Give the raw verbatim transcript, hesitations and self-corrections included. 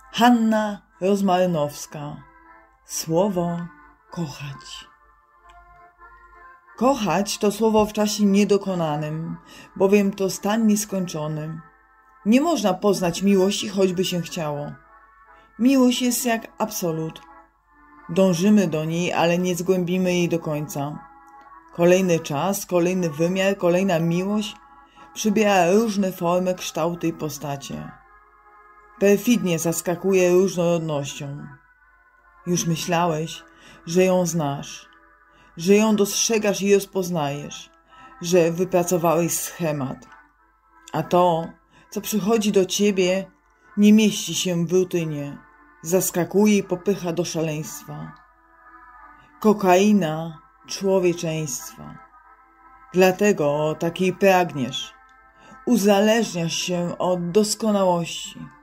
Hanna Rozmarynowska. Słowo kochać. Kochać to słowo w czasie niedokonanym, bowiem to stan nieskończony. Nie można poznać miłości, choćby się chciało. Miłość jest jak absolut. Dążymy do niej, ale nie zgłębimy jej do końca. Kolejny czas, kolejny wymiar, kolejna miłość przybiera różne formy, kształty i postacie. Perfidnie zaskakuje różnorodnością. Już myślałeś, że ją znasz, że ją dostrzegasz i rozpoznajesz, że wypracowałeś schemat. A to, co przychodzi do ciebie, nie mieści się w rutynie, zaskakuje i popycha do szaleństwa. Kokaina człowieczeństwa. Dlatego takiej pragniesz. Uzależniasz się od doskonałości.